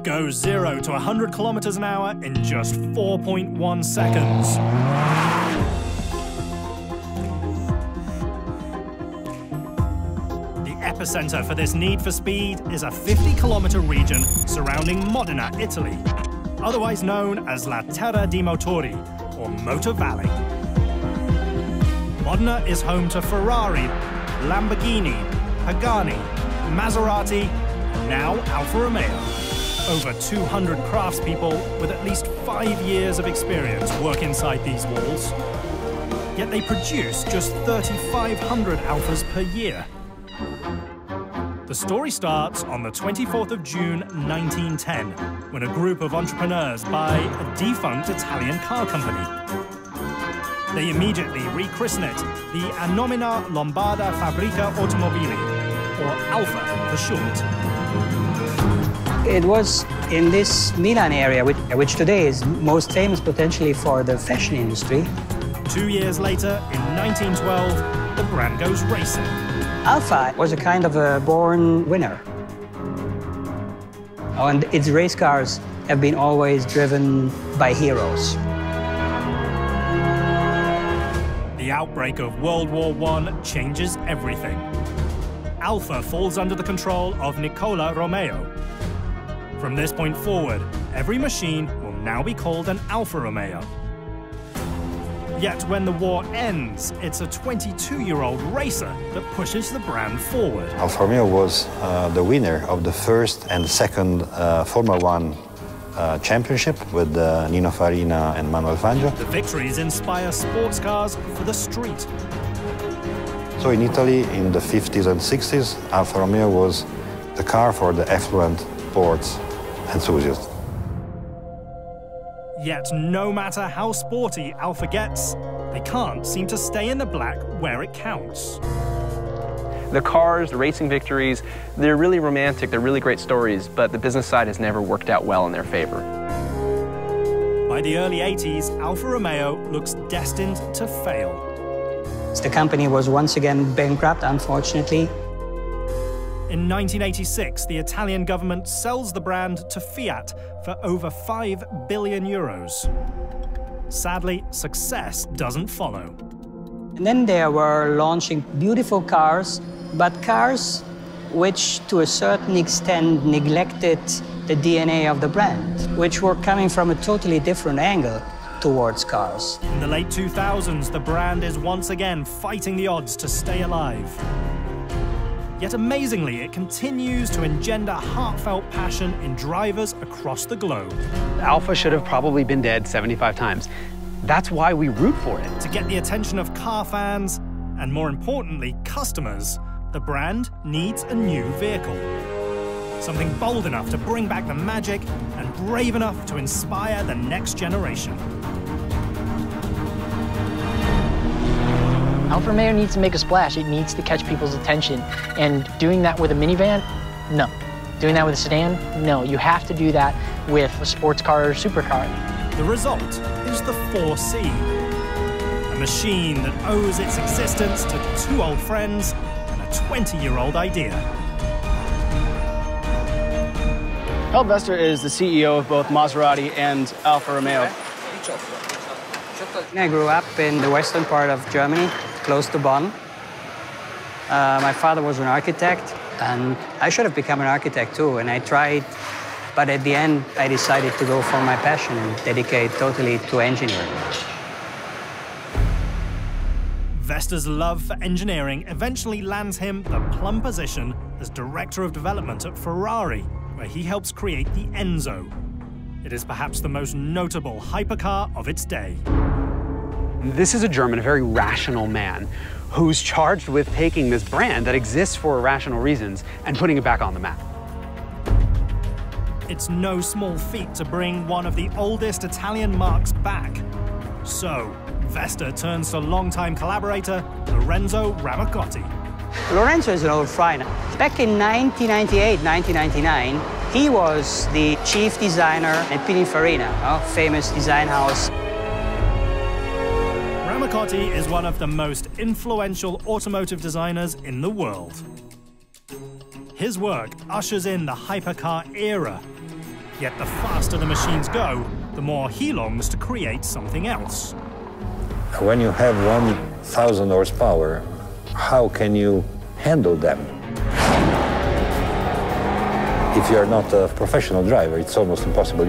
go 0 to 100 kilometers an hour in just 4.1 seconds. The epicenter for this need for speed is a 50-kilometer region surrounding Modena, Italy, otherwise known as La Terra dei Motori, or Motor Valley. Modena is home to Ferrari, Lamborghini, Pagani, Maserati, and now Alfa Romeo. Over 200 craftspeople with at least 5 years of experience work inside these walls. Yet they produce just 3,500 Alfas per year. The story starts on the 24th of June 1910, when a group of entrepreneurs buy a defunct Italian car company. They immediately rechristen it the Annomina Lombarda Fabbrica Automobili, or Alfa for short. It was in this Milan area, which today is most famous potentially for the fashion industry. 2 years later, in 1912, the brand goes racing. Alfa was a kind of a born winner. And its race cars have been always driven by heroes. The outbreak of World War I changes everything. Alfa falls under the control of Nicola Romeo. From this point forward, every machine will now be called an Alfa Romeo. Yet when the war ends, it's a 22-year-old racer that pushes the brand forward. Alfa Romeo was the winner of the first and second Formula One championship with Nino Farina and Manuel Fangio. The victories inspire sports cars for the street. So in Italy, in the 50s and 60s, Alfa Romeo was the car for the affluent sports enthusiasts. Yet no matter how sporty Alfa gets, they can't seem to stay in the black where it counts. The cars, the racing victories, they're really romantic, they're really great stories, but the business side has never worked out well in their favor. By the early 80s, Alfa Romeo looks destined to fail. The company was once again bankrupt, unfortunately. In 1986, the Italian government sells the brand to Fiat for over 5 billion euros. Sadly, success doesn't follow. And then they were launching beautiful cars, but cars which to a certain extent neglected the DNA of the brand, which were coming from a totally different angle towards cars. In the late 2000s, the brand is once again fighting the odds to stay alive. Yet amazingly, it continues to engender heartfelt passion in drivers across the globe. Alfa should have probably been dead 75 times. That's why we root for it. To get the attention of car fans, and more importantly, customers, the brand needs a new vehicle. Something bold enough to bring back the magic and brave enough to inspire the next generation. Alfa Romeo needs to make a splash. It needs to catch people's attention. And doing that with a minivan? No. Doing that with a sedan? No. You have to do that with a sports car or a supercar. The result is the 4C, a machine that owes its existence to 2 old friends and a 20-year-old idea. Held Vester is the CEO of both Maserati and Alfa Romeo. I grew up in the western part of Germany, close to Bonn. My father was an architect, and I should have become an architect too, and I tried, but at the end, I decided to go for my passion and dedicate totally to engineering. Vester's love for engineering eventually lands him the plum position as Director of Development at Ferrari, where he helps create the Enzo. It is perhaps the most notable hypercar of its day. This is a German, a very rational man, who's charged with taking this brand that exists for irrational reasons and putting it back on the map. It's no small feat to bring one of the oldest Italian marques back. So, Vester turns to longtime collaborator Lorenzo Ramaciotti. Lorenzo is an old friend. Back in 1998, 1999, he was the chief designer at Pininfarina, a famous design house. Ramaciotti is one of the most influential automotive designers in the world. His work ushers in the hypercar era, Yet the faster the machines go, the more he longs to create something else. When you have 1,000 horsepower, how can you handle them? If you're not a professional driver, it's almost impossible.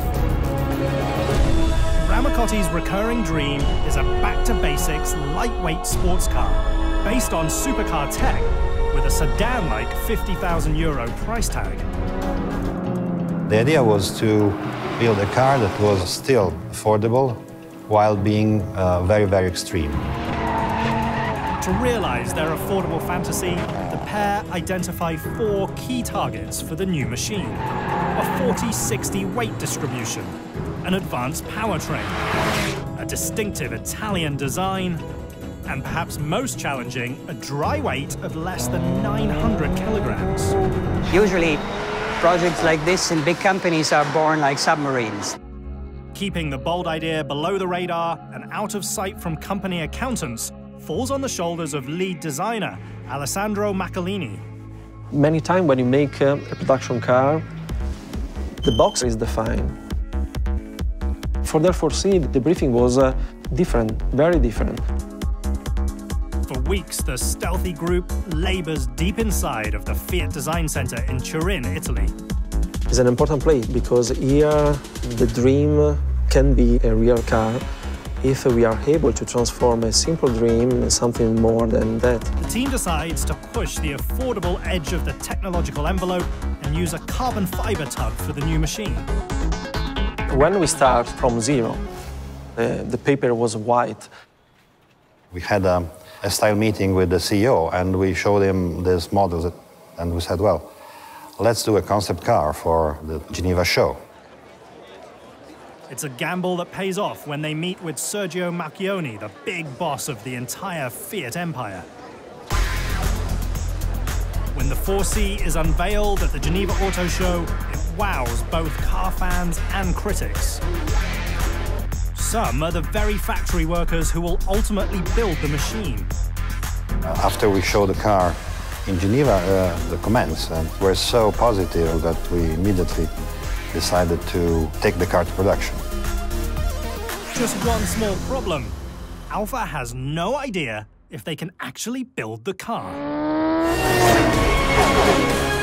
Ramacotti's recurring dream is a back-to-basics, lightweight sports car based on supercar tech with a sedan-like €50,000 price tag. The idea was to build a car that was still affordable while being very, very extreme. To realize their affordable fantasy, the pair identify 4 key targets for the new machine: a 40-60 weight distribution, an advanced powertrain, a distinctive Italian design, and perhaps most challenging, a dry weight of less than 900 kilograms. Usually, projects like this in big companies are born like submarines. Keeping the bold idea below the radar and out of sight from company accountants falls on the shoulders of lead designer Alessandro Maccalini. Many times when you make a production car, the box is defined. For therefore see, the briefing was different, very different. For weeks, the stealthy group labors deep inside of the Fiat Design Center in Turin, Italy. It's an important place because here the dream can be a real car if we are able to transform a simple dream into something more than that. The team decides to push the affordable edge of the technological envelope and use a carbon fiber tub for the new machine. When we start from zero, the paper was white. We had a style meeting with the CEO, and we showed him these models, and we said, well, let's do a concept car for the Geneva show. It's a gamble that pays off when they meet with Sergio Marchionne, the big boss of the entire Fiat empire. When the 4C is unveiled at the Geneva Auto Show, it wows both car fans and critics. Some are the very factory workers who will ultimately build the machine. After we showed the car in Geneva, the comments were so positive that we immediately decided to take the car to production. Just one small problem. Alfa has no idea if they can actually build the car.